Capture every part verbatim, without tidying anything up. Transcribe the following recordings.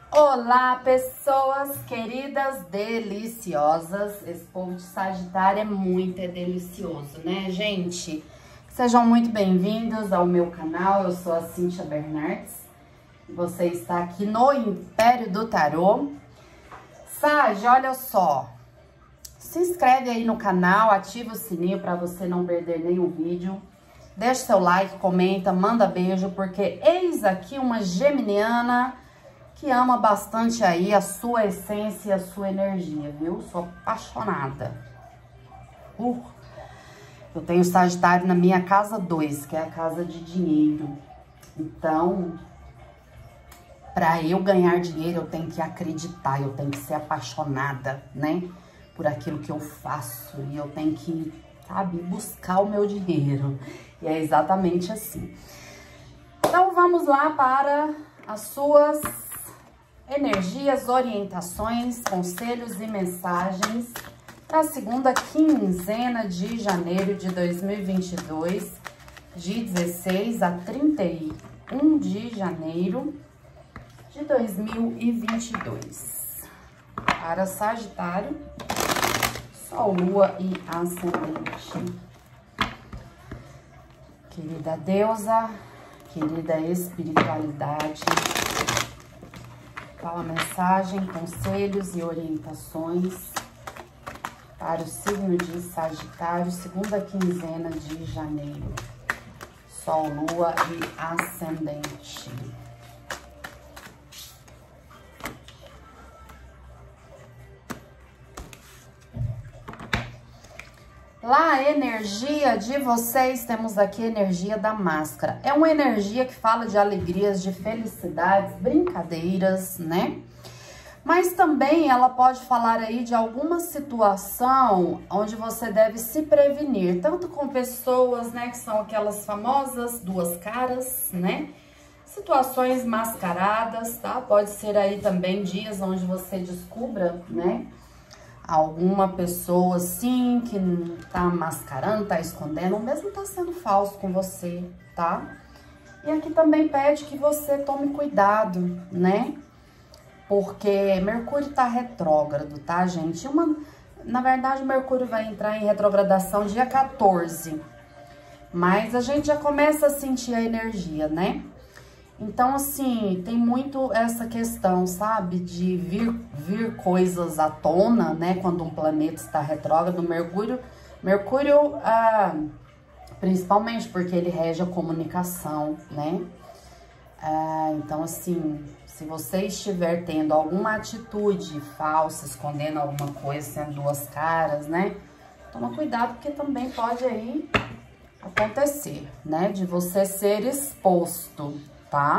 Olá, pessoas queridas, deliciosas. Esse povo de Sagitário é muito é delicioso, né, gente? Sejam muito bem-vindos ao meu canal. Eu sou a Cíntia Bernardes. Você está aqui no Império do Tarô. Sag, olha só. Se inscreve aí no canal, ativa o sininho para você não perder nenhum vídeo. Deixa seu like, comenta, manda beijo, porque eis aqui uma geminiana que ama bastante aí a sua essência e a sua energia, viu? Sou apaixonada. Uh, eu tenho Sagitário na minha casa dois, que é a casa de dinheiro. Então, para eu ganhar dinheiro, eu tenho que acreditar, eu tenho que ser apaixonada, né? Por aquilo que eu faço. E eu tenho que, sabe, buscar o meu dinheiro. E é exatamente assim. Então, vamos lá para as suas energias, orientações, conselhos e mensagens para a segunda quinzena de janeiro de dois mil e vinte e dois, de dezesseis a trinta e um de janeiro de dois mil e vinte e dois. Para Sagitário, Sol, Lua e Ascendente. Querida deusa, querida espiritualidade, qual a mensagem, conselhos e orientações para o signo de Sagitário, segunda quinzena de janeiro. Sol, Lua e Ascendente. Lá, a energia de vocês, temos aqui a energia da máscara. É uma energia que fala de alegrias, de felicidades, brincadeiras, né? Mas também ela pode falar aí de alguma situação onde você deve se prevenir, tanto com pessoas, né, que são aquelas famosas duas caras, né? Situações mascaradas, tá? Pode ser aí também dias onde você descubra, né, alguma pessoa, sim, que tá mascarando, tá escondendo, ou mesmo tá sendo falso com você, tá? E aqui também pede que você tome cuidado, né? Porque Mercúrio tá retrógrado, tá, gente? Uma, na verdade, Mercúrio vai entrar em retrogradação dia quatorze. Mas a gente já começa a sentir a energia, né? Então, assim, tem muito essa questão, sabe, de vir, vir coisas à tona, né, quando um planeta está retrógrado. Mercúrio, Mercúrio, ah, principalmente porque ele rege a comunicação, né? Ah, então, assim, se você estiver tendo alguma atitude falsa, escondendo alguma coisa, sendo duas caras, né, toma cuidado, porque também pode aí acontecer, né, de você ser exposto, tá?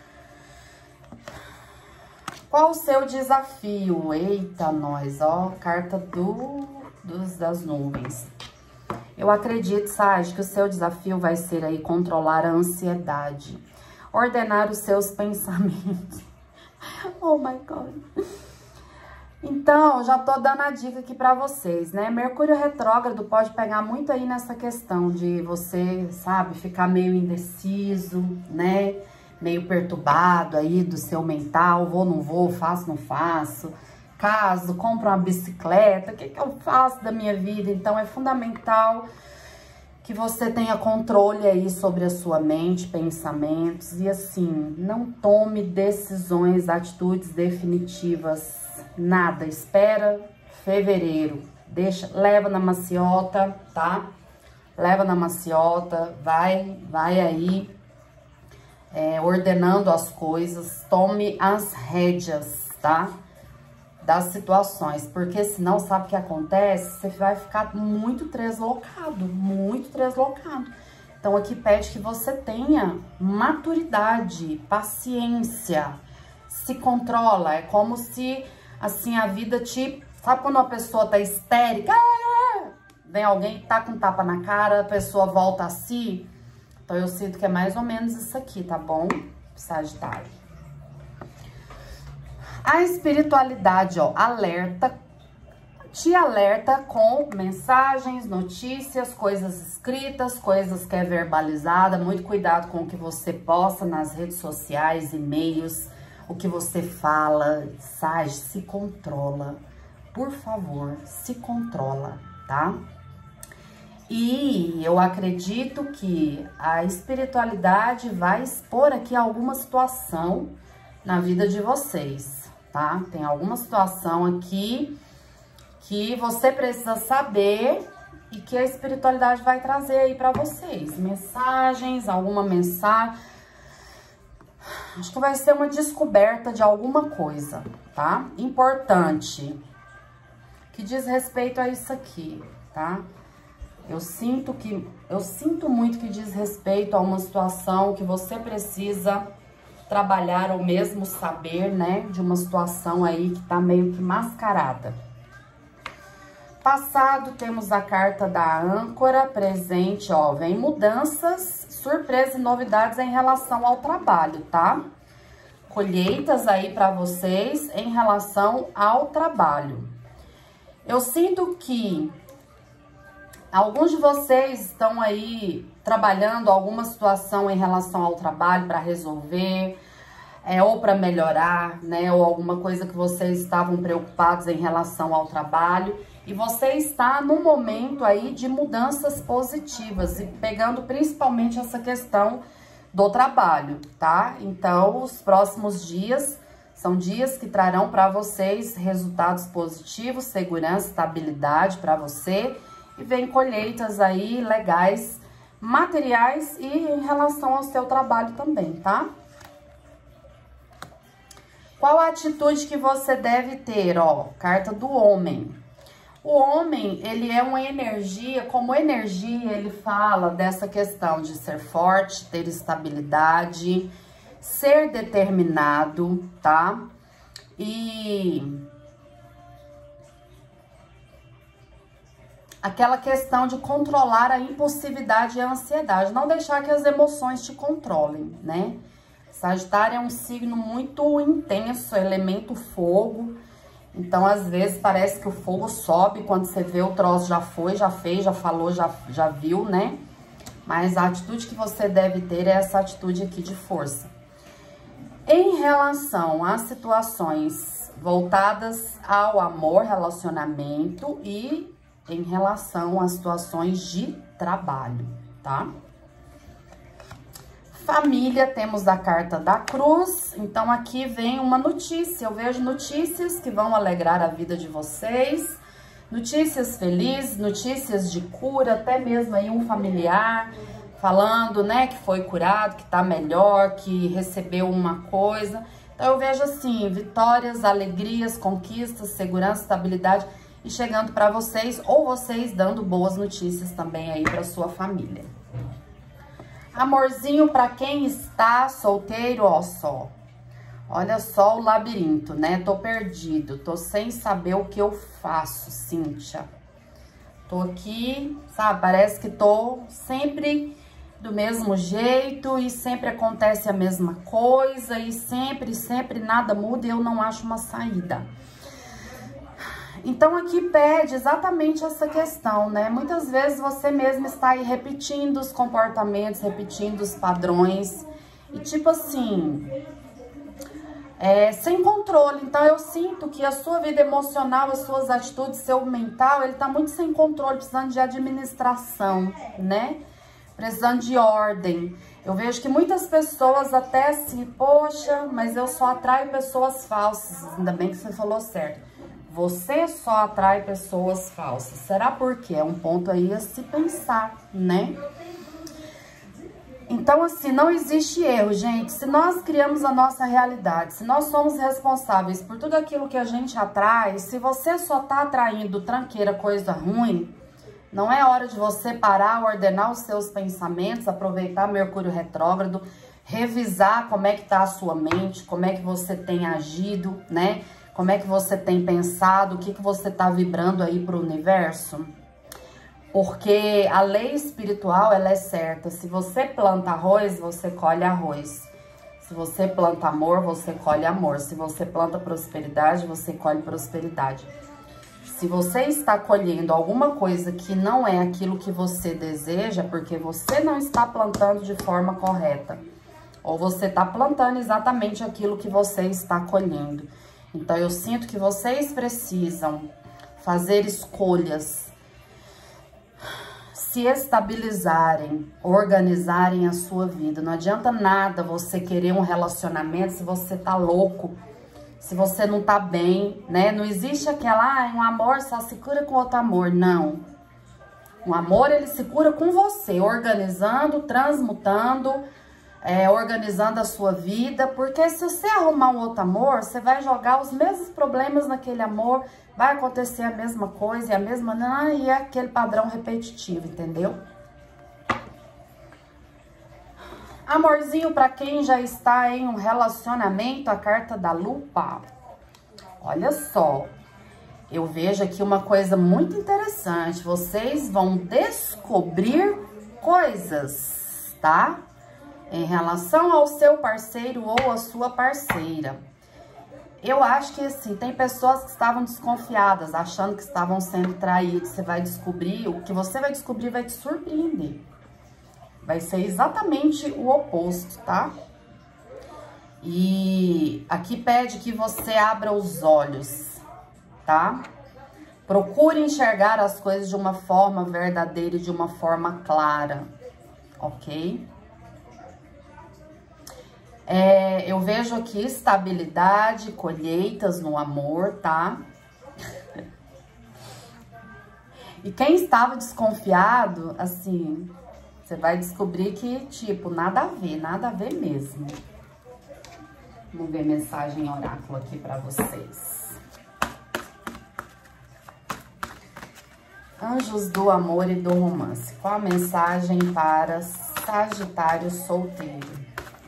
Qual o seu desafio? Eita, nós, ó, carta do, dos, das nuvens. Eu acredito, Sag, que o seu desafio vai ser aí controlar a ansiedade, ordenar os seus pensamentos. Oh my God. Então, já tô dando a dica aqui pra vocês, né? Mercúrio retrógrado pode pegar muito aí nessa questão de você, sabe, ficar meio indeciso, né? Meio perturbado aí do seu mental, vou, não vou, faço, não faço. Caso, compro uma bicicleta, o que que eu faço da minha vida? Então, é fundamental que você tenha controle aí sobre a sua mente, pensamentos. E assim, não tome decisões, atitudes definitivas. Nada, espera fevereiro, deixa, leva na maciota, tá? Leva na maciota, vai, vai aí é, ordenando as coisas, tome as rédeas, tá? Das situações, porque senão, sabe o que acontece? Você vai ficar muito deslocado, muito deslocado. Então, aqui pede que você tenha maturidade, paciência, se controla, é como se assim, a vida te... Sabe quando uma pessoa tá histérica? Vem alguém que tá com tapa na cara, a pessoa volta a si? Então, eu sinto que é mais ou menos isso aqui, tá bom? Sagitário. A espiritualidade, ó, alerta, te alerta com mensagens, notícias, coisas escritas, coisas que é verbalizada. Muito cuidado com o que você posta nas redes sociais, e-mails, o que você fala, Sage, se controla. Por favor, se controla, tá? E eu acredito que a espiritualidade vai expor aqui alguma situação na vida de vocês, tá? Tem alguma situação aqui que você precisa saber e que a espiritualidade vai trazer aí pra vocês. Mensagens, alguma mensagem. Acho que vai ser uma descoberta de alguma coisa, tá? Importante. Que diz respeito a isso aqui, tá? Eu sinto que, eu sinto muito que diz respeito a uma situação que você precisa trabalhar ou mesmo saber, né? De uma situação aí que tá meio que mascarada. Passado, temos a carta da âncora. Presente, ó, vem mudanças, surpresas e novidades em relação ao trabalho, tá? Colheitas aí pra vocês em relação ao trabalho. Eu sinto que alguns de vocês estão aí trabalhando alguma situação em relação ao trabalho para resolver, é, ou para melhorar, né? Ou alguma coisa que vocês estavam preocupados em relação ao trabalho. E você está num momento aí de mudanças positivas e pegando principalmente essa questão do trabalho, tá? Então, os próximos dias são dias que trarão para vocês resultados positivos, segurança, estabilidade para você. E vem colheitas aí legais, materiais e em relação ao seu trabalho também, tá? Qual a atitude que você deve ter, ó? Carta do homem. O homem, ele é uma energia, como energia, ele fala dessa questão de ser forte, ter estabilidade, ser determinado, tá? E aquela questão de controlar a impulsividade e a ansiedade, não deixar que as emoções te controlem, né? Sagitário é um signo muito intenso, elemento fogo. Então, às vezes, parece que o fogo sobe, quando você vê o troço já foi, já fez, já falou, já, já viu, né? Mas a atitude que você deve ter é essa atitude aqui de força. Em relação às situações voltadas ao amor, relacionamento e em relação às situações de trabalho, tá? Família, temos a carta da cruz. Então, aqui vem uma notícia. Eu vejo notícias que vão alegrar a vida de vocês. Notícias felizes, notícias de cura, até mesmo aí um familiar falando, né, que foi curado, que tá melhor, que recebeu uma coisa. Então, eu vejo assim, vitórias, alegrias, conquistas, segurança, estabilidade e chegando para vocês, ou vocês dando boas notícias também aí para sua família. Amorzinho para quem está solteiro, ó só. Olha só o labirinto, né? Tô perdido, tô sem saber o que eu faço, Cíntia. Tô aqui, sabe? Parece que tô sempre do mesmo jeito e sempre acontece a mesma coisa e sempre, sempre nada muda e eu não acho uma saída. Então, aqui pede exatamente essa questão, né? Muitas vezes você mesmo está aí repetindo os comportamentos, repetindo os padrões. E tipo assim, é, sem controle. Então, eu sinto que a sua vida emocional, as suas atitudes, seu mental, ele tá muito sem controle, precisando de administração, né? Precisando de ordem. Eu vejo que muitas pessoas até assim, poxa, mas eu só atraio pessoas falsas. Ainda bem que você falou certo. Você só atrai pessoas falsas. Será por quê? É um ponto aí a se pensar, né? Então, assim, não existe erro, gente. Se nós criamos a nossa realidade, se nós somos responsáveis por tudo aquilo que a gente atrai, se você só tá atraindo tranqueira, coisa ruim, não é hora de você parar, ordenar os seus pensamentos, aproveitar Mercúrio retrógrado, revisar como é que tá a sua mente, como é que você tem agido, né? Como é que você tem pensado, o que, que você tá vibrando aí pro universo? Porque a lei espiritual, ela é certa. Se você planta arroz, você colhe arroz. Se você planta amor, você colhe amor. Se você planta prosperidade, você colhe prosperidade. Se você está colhendo alguma coisa que não é aquilo que você deseja, porque você não está plantando de forma correta. Ou você tá plantando exatamente aquilo que você está colhendo. Então, eu sinto que vocês precisam fazer escolhas, se estabilizarem, organizarem a sua vida. Não adianta nada você querer um relacionamento se você tá louco, se você não tá bem, né? Não existe aquela, ah, um amor só se cura com outro amor. Não. Um amor, ele se cura com você, organizando, transmutando, é, organizando a sua vida. Porque se você arrumar um outro amor, você vai jogar os mesmos problemas naquele amor, vai acontecer a mesma coisa e a mesma... Ah, e é aquele padrão repetitivo, entendeu? Amorzinho, para quem já está em um relacionamento, a carta da lupa. Olha só, eu vejo aqui uma coisa muito interessante. Vocês vão descobrir coisas, tá? Em relação ao seu parceiro ou a sua parceira. Eu acho que, assim, tem pessoas que estavam desconfiadas, achando que estavam sendo traídos. Você vai descobrir, o que você vai descobrir vai te surpreender. Vai ser exatamente o oposto, tá? E aqui pede que você abra os olhos, tá? Procure enxergar as coisas de uma forma verdadeira e de uma forma clara, ok? É, eu vejo aqui estabilidade, colheitas no amor, tá? E quem estava desconfiado, assim, você vai descobrir que, tipo, nada a ver, nada a ver mesmo. Vamos ver mensagem oráculo aqui pra vocês. Anjos do amor e do romance. Qual a mensagem para Sagitário solteiro?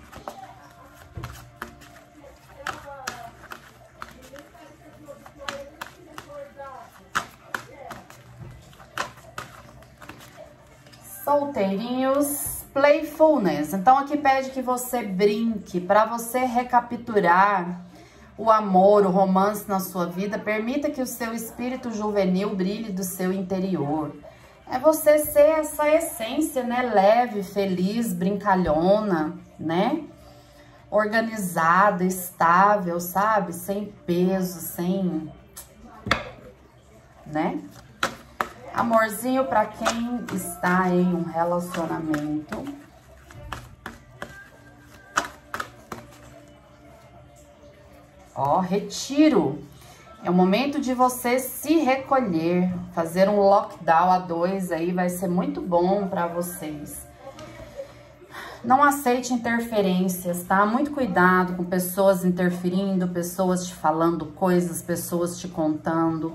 Solteirinhos, playfulness. Então, aqui pede que você brinque, para você recapturar o amor, o romance na sua vida. Permita que o seu espírito juvenil brilhe do seu interior. É você ser essa essência, né? Leve, feliz, brincalhona, né? Organizada, estável, sabe? Sem peso, sem... né? Amorzinho para quem está em um relacionamento. Ó, retiro. É o momento de você se recolher, fazer um lockdown a dois aí, vai ser muito bom para vocês. Não aceite interferências, tá? Muito cuidado com pessoas interferindo, pessoas te falando coisas, pessoas te contando.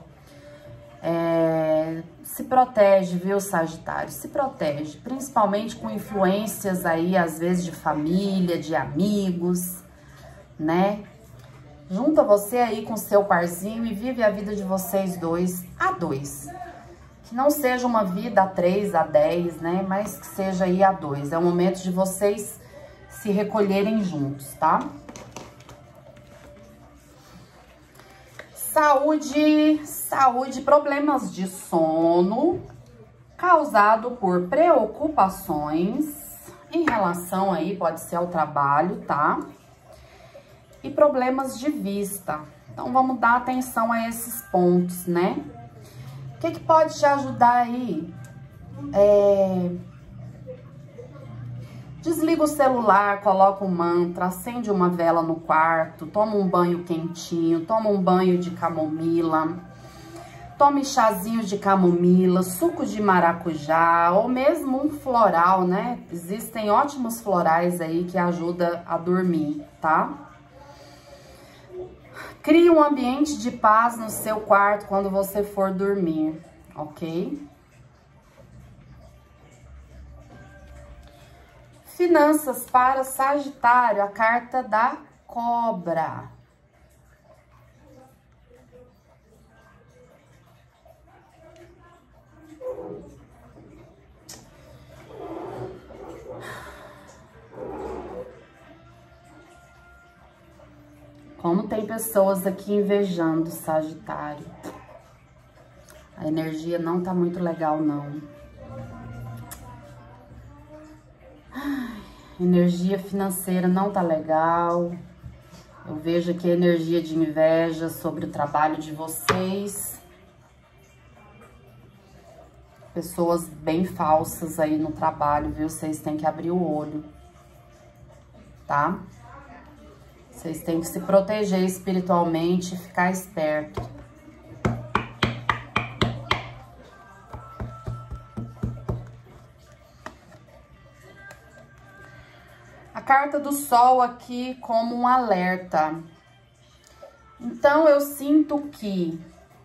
É, se protege, viu, Sagitário? Se protege, principalmente com influências aí, às vezes, de família, de amigos, né? Junta você aí com seu parzinho e vive a vida de vocês dois a dois. Que não seja uma vida a três, a dez, né? Mas que seja aí a dois. É o momento de vocês se recolherem juntos, tá? Saúde, saúde, problemas de sono causado por preocupações em relação aí, pode ser ao trabalho, tá? E problemas de vista. Então, vamos dar atenção a esses pontos, né? O que que pode te ajudar aí? É... Desliga o celular, coloca um mantra, acende uma vela no quarto, toma um banho quentinho, toma um banho de camomila, tome chazinhos de camomila, suco de maracujá ou mesmo um floral, né? Existem ótimos florais aí que ajudam a dormir, tá? Crie um ambiente de paz no seu quarto quando você for dormir, ok? Finanças para Sagitário, a carta da cobra. Como tem pessoas aqui invejando Sagitário. A energia não tá muito legal, não. Energia financeira não tá legal. Eu vejo aqui a energia de inveja sobre o trabalho de vocês. Pessoas bem falsas aí no trabalho, viu? Vocês têm que abrir o olho, tá? Vocês têm que se proteger espiritualmente e ficar esperto. A carta do Sol aqui como um alerta. Então, eu sinto que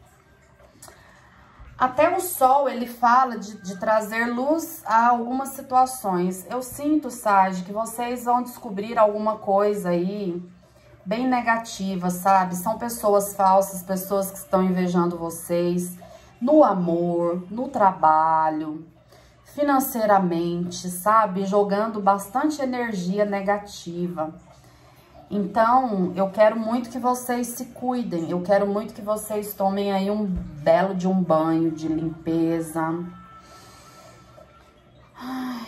até o Sol, ele fala de, de trazer luz a algumas situações. Eu sinto, Sage, que vocês vão descobrir alguma coisa aí bem negativa, sabe? São pessoas falsas, pessoas que estão invejando vocês no amor, no trabalho, financeiramente, sabe? Jogando bastante energia negativa. Então, eu quero muito que vocês se cuidem. Eu quero muito que vocês tomem aí um belo de um banho de limpeza. Ai.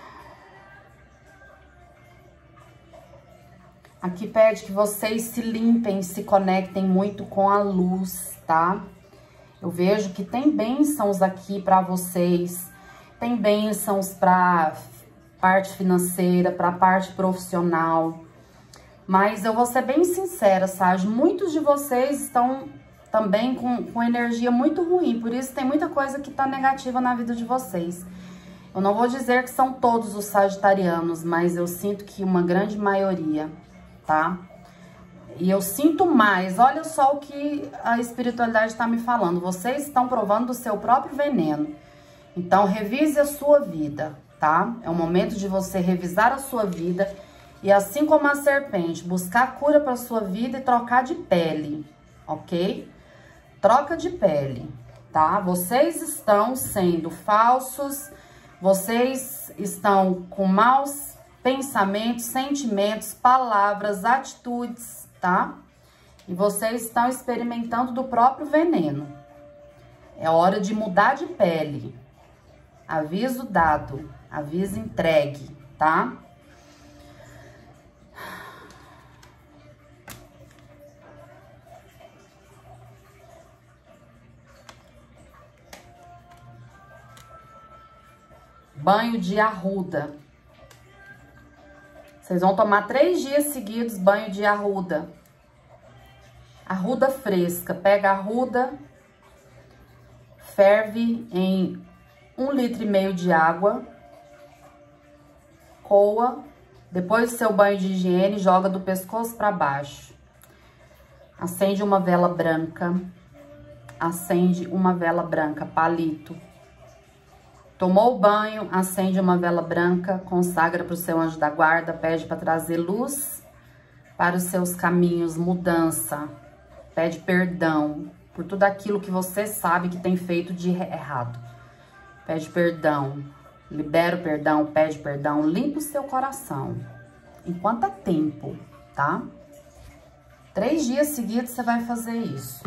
Aqui pede que vocês se limpem, se conectem muito com a luz, tá? Eu vejo que tem bênçãos aqui para vocês. Tem bênçãos para parte financeira, para parte profissional. Mas eu vou ser bem sincera, Sage, muitos de vocês estão também com, com energia muito ruim, por isso tem muita coisa que tá negativa na vida de vocês. Eu não vou dizer que são todos os sagitarianos, mas eu sinto que uma grande maioria, tá? E eu sinto mais, olha só o que a espiritualidade está me falando, vocês estão provando do seu próprio veneno. Então, revise a sua vida, tá? É o momento de você revisar a sua vida. E assim como a serpente, buscar cura para sua vida e trocar de pele, ok? Troca de pele, tá? Vocês estão sendo falsos, vocês estão com maus pensamentos, sentimentos, palavras, atitudes, tá? E vocês estão experimentando do próprio veneno. É hora de mudar de pele. Aviso dado, aviso entregue, tá? Banho de arruda. Vocês vão tomar três dias seguidos banho de arruda. Arruda fresca. Pega a arruda, ferve em um litro e meio de água, coa, depois do seu banho de higiene, joga do pescoço para baixo. Acende uma vela branca, acende uma vela branca, palito. Tomou o banho, acende uma vela branca, consagra para o seu anjo da guarda, pede para trazer luz para os seus caminhos, mudança, pede perdão por tudo aquilo que você sabe que tem feito de errado. Pede perdão, libera o perdão, pede perdão, limpa o seu coração, enquanto há tempo, tá? Três dias seguidos você vai fazer isso.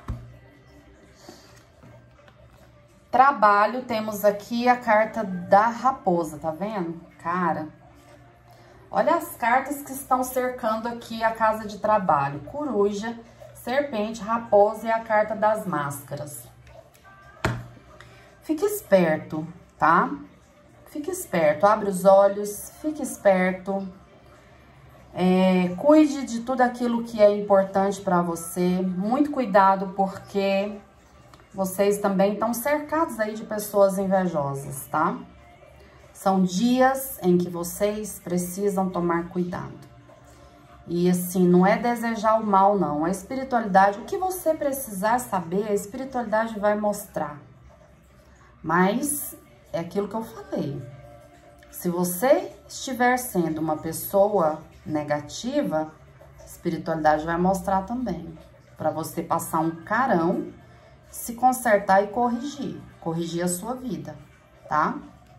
Trabalho, temos aqui a carta da raposa, tá vendo? Cara, olha as cartas que estão cercando aqui a casa de trabalho. Coruja, serpente, raposa e a carta das máscaras. Fique esperto, tá? Fique esperto, abre os olhos, fique esperto. É, cuide de tudo aquilo que é importante para você. Muito cuidado, porque vocês também estão cercados aí de pessoas invejosas, tá? São dias em que vocês precisam tomar cuidado. E assim, não é desejar o mal, não. A espiritualidade, o que você precisar saber, a espiritualidade vai mostrar. Mas é aquilo que eu falei. Se você estiver sendo uma pessoa negativa, a espiritualidade vai mostrar também. Para você passar um carão, se consertar e corrigir. Corrigir a sua vida, tá?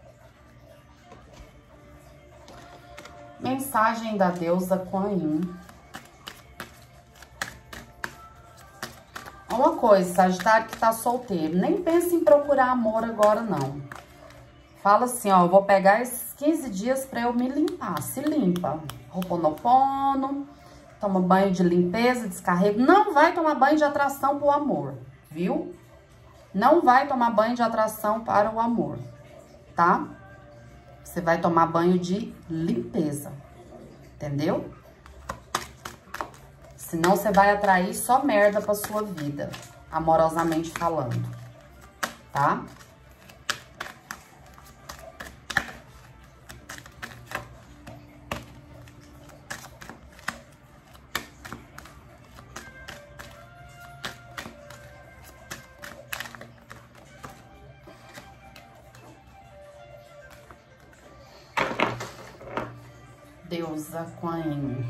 Mensagem da deusa Kuan Yin. Uma coisa, Sagitário que tá solteiro, nem pense em procurar amor agora, não. Fala assim, ó, eu vou pegar esses quinze dias pra eu me limpar. Se limpa. Ho'oponopono, toma banho de limpeza, descarrego. Não vai tomar banho de atração pro amor, viu? Não vai tomar banho de atração para o amor, tá? Você vai tomar banho de limpeza, entendeu? Senão você vai atrair só merda pra sua vida, amorosamente falando, tá? Deusa Kuan Yin.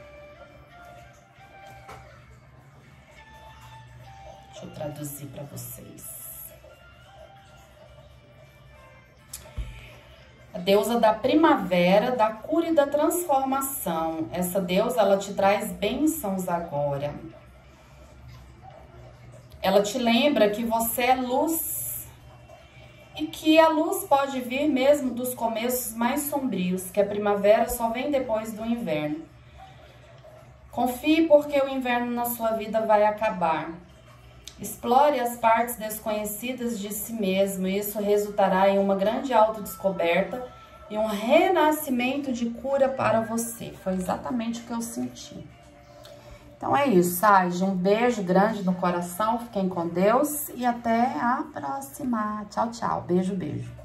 Deixa eu traduzir para vocês. A deusa da primavera, da cura e da transformação. Essa deusa, ela te traz bênçãos agora. Ela te lembra que você é luz. E que a luz pode vir mesmo dos começos mais sombrios, que a primavera só vem depois do inverno. Confie porque o inverno na sua vida vai acabar. Explore as partes desconhecidas de si mesmo e isso resultará em uma grande autodescoberta e um renascimento de cura para você. Foi exatamente o que eu senti. Então é isso, Sage. Um beijo grande no coração. Fiquem com Deus e até a próxima. Tchau, tchau. Beijo, beijo.